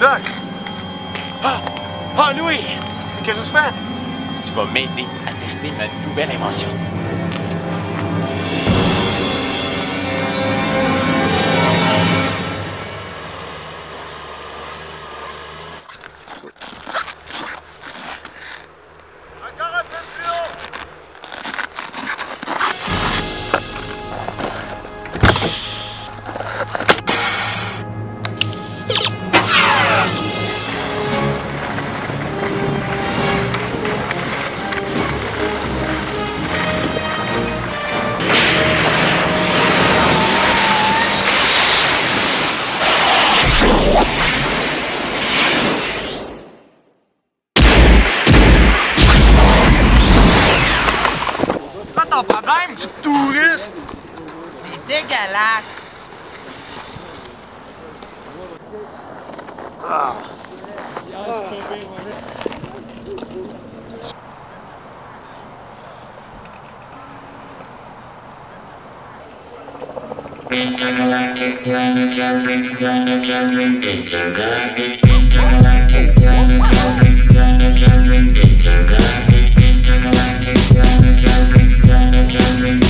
Doc! Ah, Louis! Qu'est-ce que tu fais? Tu vas m'aider à tester ma nouvelle invention. Encore un peu plus haut! C'est quoi ton problème? Tu touriste! T'es dégueulasse! Ah. Intergalactic planetary, intergalactic, intergalactic, intergalactic, planetary, intergalactic, intergalactic, planetary, planetary.